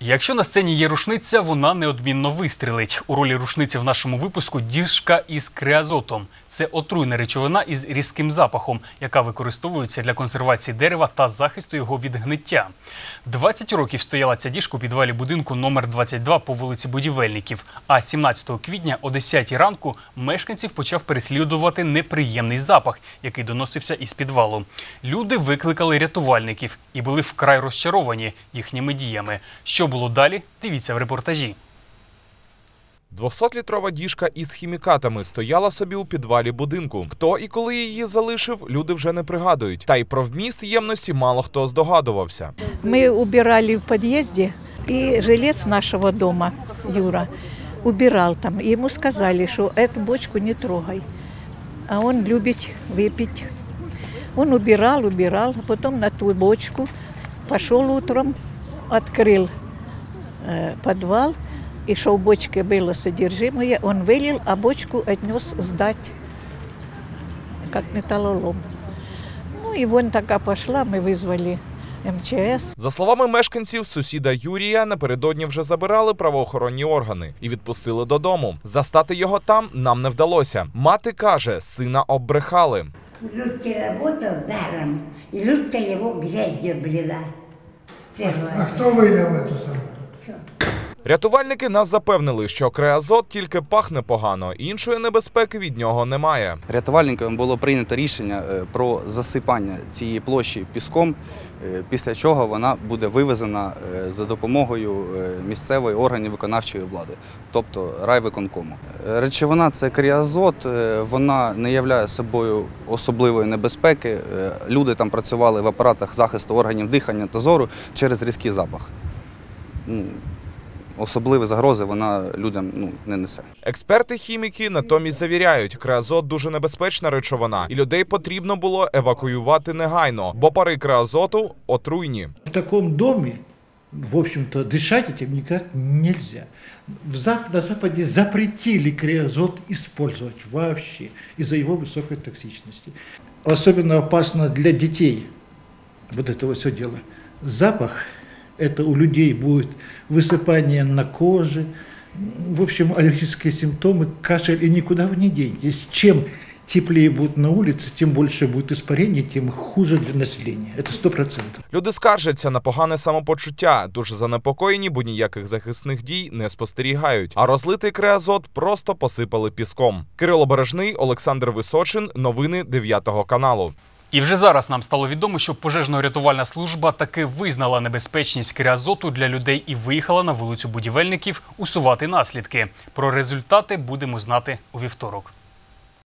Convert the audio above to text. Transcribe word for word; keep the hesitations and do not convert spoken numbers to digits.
Якщо на сцені є рушниця, вона неодмінно вистрілить. У ролі рушниці в нашому випуску діжка із креозотом. Це отруйна речовина із різким запахом, яка використовується для консервації дерева та захисту його від гниття. двадцять років стояла ця діжка у підвалі будинку номер двадцять два по вулиці Будівельників. А сімнадцятого квітня о десятій ранку мешканців почав переслідувати неприємний запах, який доносився із підвалу. Люди викликали рятувальників і були вкрай розчаровані їхніми діями. Що було далі, дивіться в репортажі. двохсотлітрова діжка із хімікатами стояла собі у підвалі будинку. Хто і коли її залишив, люди вже не пригадують. Та й про вміст ємності мало хто здогадувався. Ми убирали в під'їзді, і жилець нашого дому, Юра, убирав там. Йому сказали, що цю бочку не трогай. А він любить випити. Він убирав, убирав, а потім на ту бочку пішов утром, відкрив подвал, и что в бочке было содержимое, он вылил, а бочку отнес сдать, как металлолом. Ну и вон такая пошла, мы вызвали эм че эс. За словами мешканців, сусіда Юрія напередодні вже забирали правоохоронні органи і відпустили додому. Застати його там нам не вдалося. Мати каже, сина оббрехали. Людка работал даром, и Людка его грязью блила. А хто виняв эту саму? Рятувальники нас запевнили, що креозот тільки пахне погано, іншої небезпеки від нього немає. Рятувальникам було прийнято рішення про засипання цієї площі піском, після чого вона буде вивезена за допомогою місцевої органів виконавчої влади, тобто райвиконкому. Речовина – це креозот, вона не являє собою особливої небезпеки. Люди там працювали в апаратах захисту органів дихання та зору через різкий запах. Особливі загрози вона людям ну, не несе. Експерти-хіміки натомість завіряють, креозот дуже небезпечна речовина, і людей потрібно було евакуювати негайно, бо пари креозоту отруйні. В такому домі, в общем-то, дышать этим никак нельзя. На Западе запретили креозот использовать вообще из-за его высокой токсичности. Особенно опасно для детей вот это все дело. Запах. Это у людей будет высыпание на коже, в общем, аллергические симптомы, кашель, и никуда вы не денетесь. Чем теплее будет на улице, тем больше будет испарение, тем хуже для населения. Это сто процентов. Люди скаржаться на погане самопочуття, дуже занепокоєні, бо ніяких захисних дій не спостерігають. А розлитий креозот просто посипали піском. Кирило Бережний, Олександр Височин. Новини дев'ятого каналу. І вже зараз нам стало відомо, що пожежно-рятувальна служба таки визнала небезпечність креозоту для людей і виїхала на вулицю Будівельників усувати наслідки. Про результати будемо знати у вівторок.